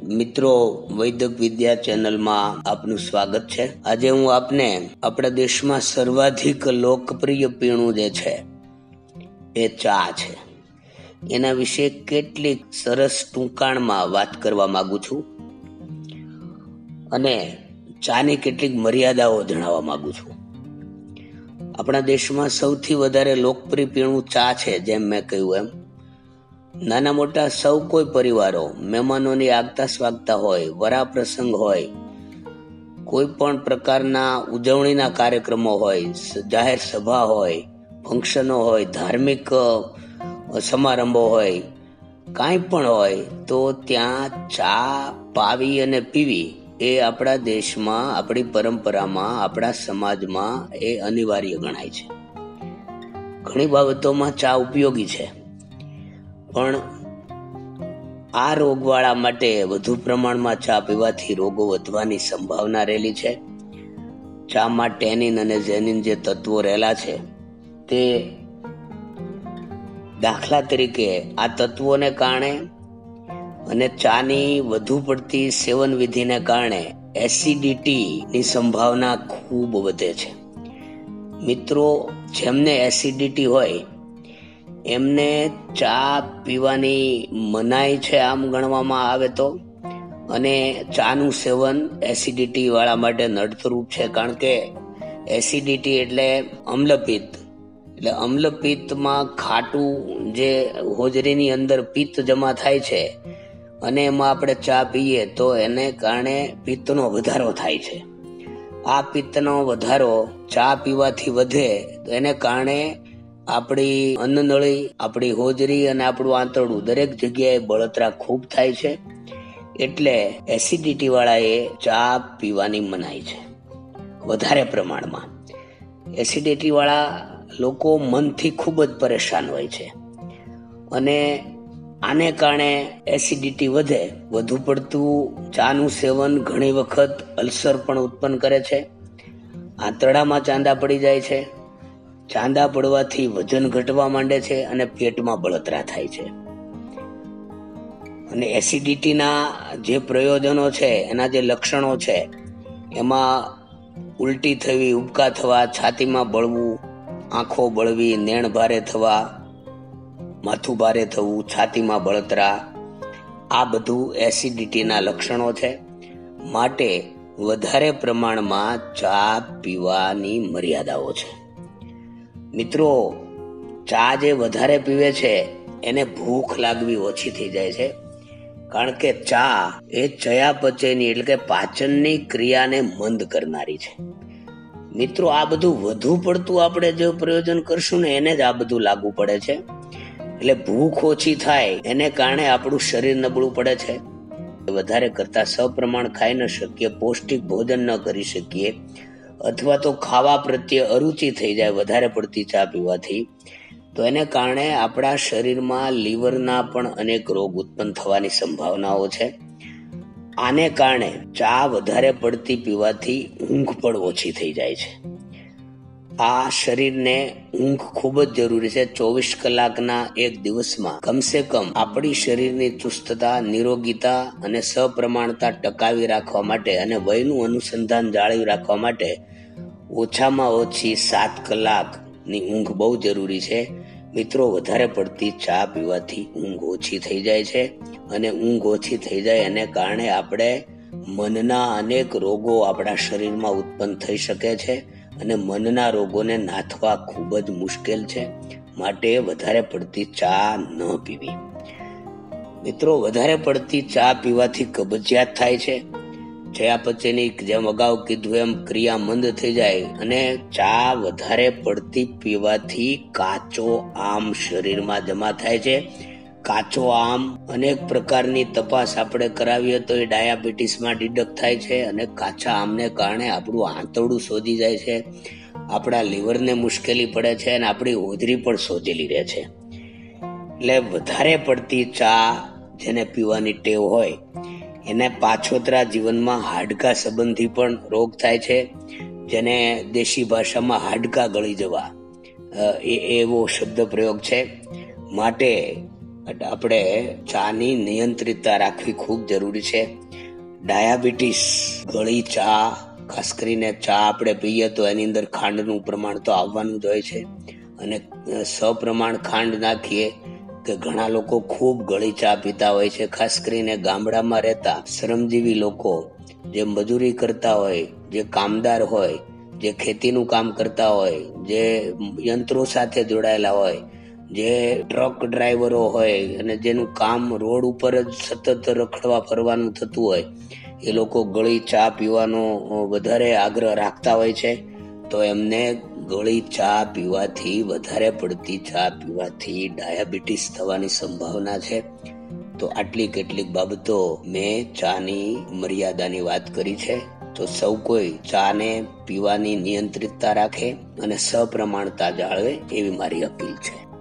મિત્રો, વૈદક વિદ્યા ચેનલમાં આપનું સ્વાગત છે। આજે હું આપને આપણા દેશમાં સર્વાધિક લોકપ્રિય પીણું જે છે એ ચા છે, એના વિશે કેટલીક સરસ ટૂંકાણમાં વાત કરવા માંગુ છું અને ચાની કેટલીક મર્યાદાઓ જણાવવા માંગુ છું। આપણા દેશમાં સૌથી વધારે લોકપ્રિય પીણું ચા છે। જેમ મેં કહ્યું એમ નાના મોટા સૌ કોઈ પરિવારો મહેમાનોની આગતા સ્વાગતા હોય, વરા પ્રસંગ હોય, કોઈ પણ પ્રકારના ઉજવણીના કાર્યક્રમો હોય, જાહેર સભા હોય, ફંક્શનો હોય, ધાર્મિક સમારંભો હોય, કાંઈ પણ હોય તો ત્યાં ચા પાવી અને પીવી એ આપણા દેશમાં, આપણી પરંપરામાં, આપણા સમાજમાં એ અનિવાર્ય ગણાય છે। ઘણી બાબતોમાં ચા ઉપયોગી છે, પણ આ રોગવાળા માટે વધુ પ્રમાણમાં ચા પીવાથી રોગો વધવાની સંભાવના રહેલી છે। ચામાં ટેનિન અને ઝેનિન જે તત્વો રહેલા છે તે દાખલા તરીકે આ તત્વોને કારણે અને ચાની વધુ પડતી સેવન વિધિને કારણે એસિડિટીની સંભાવના ખૂબ વધે છે। મિત્રો, જેમને એસિડિટી હોય એમને ચા પીવાની મનાઈ છે આમ ગણવામાં આવે તો, અને ચાનું સેવન એસિડિટી વાળા માટે નડતરૂપ છે, કારણ કે એસિડિટી એટલે અમ્લપિત્ત, એટલે અમ્લપિત્તમાં ખાટું જે હોજરીની અંદર પિત્ત જમા થાય છે અને એમાં આપણે ચા પીએ તો એને કારણે પિત્તનો વધારો થાય છે। આ પિત્તનો વધારો ચા પીવાથી વધે તો એને કારણે આપણી અન્નનળી, આપણી હોજરી અને આપણું આંતરડું દરેક જગ્યાએ બળતરા ખૂબ થાય છે। એટલે એસિડિટી વાળાએ ચા પીવાની મનાઈ છે વધારે પ્રમાણમાં। એસિડિટી વાળા લોકો મનથી ખૂબ જ પરેશાન હોય છે અને આને કારણે એસિડિટી વધે, વધુ પડતું ચાનું સેવન ઘણી વખત અલ્સર પણ ઉત્પન્ન કરે છે, આંતરડામાં ચાંદા પડી જાય છે, ચાંદા પડવાથી વજન ઘટવા માંડે છે અને પેટમાં બળતરા થાય છે। અને એસિડિટીના જે પ્રયોજનો છે, એના જે લક્ષણો છે, એમાં ઉલટી થવી, ઉબકા થવા, છાતીમાં બળવું, આંખો બળવી, નેણ ભારે થવા, માથું ભારે થવું, છાતીમાં બળતરા, આ બધું એસિડિટીના લક્ષણો છે। માટે વધારે પ્રમાણમાં ચા પીવાની મર્યાદાઓ છે। મિત્રો, ચા જે વધારે પીવે છે એને ભૂખ લાગવી ઓછી થઈ જાય છે, કારણ કે ચા એ ચયાપચયની એટલે કે પાચનની ક્રિયાને મંદ કરનારી છે। મિત્રો, આ બધું વધુ પડતું આપણે જે પ્રયોજન કરશું ને એને જ આ બધું લાગુ પડે છે। એટલે ભૂખ ઓછી થાય એને કારણે આપણું શરીર નબળું પડે છે, વધારે કરતા સપ્રમાણ ખાઈ ન શકીએ, પૌષ્ટિક ભોજન ન કરી શકીએ, અથવા તો ખાવા પ્રત્યે અરુચિ થઈ જાય વધારે પડતી ચા પીવાથી, તો એને કારણે આપણા શરીરમાં લીવરના પણ અનેક રોગ ઉત્પન્ન થવાની સંભાવનાઓ છે। આને કારણે ચા વધારે પડતી પીવાથી ઊંઘ પણ ઓછી થઈ જાય છે। આ શરીરને ઊંઘ ખૂબ જ જરૂરી છે। 24 કલાકના એક દિવસમાં કમસે કમ આપણી શરીરની ચુસ્તતા, નિરોગીતા અને સપ્રમાણતા ટકાવી રાખવા માટે અને વયનું અનુસંધાન જાળવી રાખવા માટે ઓછામાં ઓછી 7 કલાકની ઊંઘ બહુ જરૂરી છે। મિત્રો, વધારે પડતી ચા પીવાથી ઊંઘ ઓછી થઈ જાય છે અને ઊંઘ ઓછી થઈ જાય એને કારણે આપણે મનના અનેક રોગો આપણા શરીરમાં ઉત્પન્ન થઈ શકે છે અને મનના રોગોને નાથવા ખૂબ જ મુશ્કેલ છે। માટે વધારે પડતી ચા ન પીવી। મિત્રો, વધારે પડતી ચા પીવાથી કબજિયાત થાય છે, ચયાપચયની જેમ અગાઉ કીધું એમ ક્રિયા મંદ થઈ જાય, અને ચા વધારે પડતી પીવાથી કાચો આમ શરીરમાં જમા થાય છે। કાચો આમ અનેક પ્રકારની તપાસ આપણે કરાવીએ તો એ ડાયાબિટીસમાં ડિડક્ટ થાય છે અને કાચા આમને કારણે આપણું આંતરડું સોજી જાય છે, આપણા લીવરને મુશ્કેલી પડે છે અને આપણી હોજરી પણ સોજેલી રહે છે। એટલે વધારે પડતી ચા જેને પીવાની ટેવ હોય એને પાછોતરા જીવનમાં હાડકા સંબંધી પણ રોગ થાય છે, જેને દેશી ભાષામાં હાડકા ગળી જવા એવો શબ્દ પ્રયોગ છે। માટે આપણે ચાની નિયંત્રિતતા રાખવી ખૂબ જરૂરી છે. ડાયાબિટીસ, ગળી ચા, ખાસ કરીને ચા આપણે પીએ તો એની અંદર ખાંડનું પ્રમાણ તો આવવાનું જ હોય છે, અને સપ્રમાણ ખાંડ નાખીએ કે ઘણા લોકો ખૂબ ગળી ચા પીતા હોય છે. ખાસ કરીને ગામડામાં રહેતા શ્રમજીવી લોકો, જે મજૂરી કરતા હોય, જે કામદાર હોય, જે ખેતીનું કામ કરતા હોય, જે યંત્રો સાથે જોડાયેલા હોય, જે ટ્રક ડ્રાઈવરો હોય અને જેનું કામ રોડ ઉપર જ સતત રખડવા ફરવાનું થતું હોય, એ લોકો ગળી ચા પીવાનો વધારે આગ્રહ રાખતા હોય છે. તો એમને ગળી ચા પીવાથી, વધારે પડતી ચા પીવાથી ડાયાબિટીસ થવાની સંભાવના છે. તો આટલી કેટલીક બાબતો મેં ચાની મર્યાદાની વાત કરી છે. તો સૌ કોઈ ચાને પીવાની નિયંત્રિતતા રાખે અને સપ્રમાણતા જાળવે, એવી મારી અપીલ છે.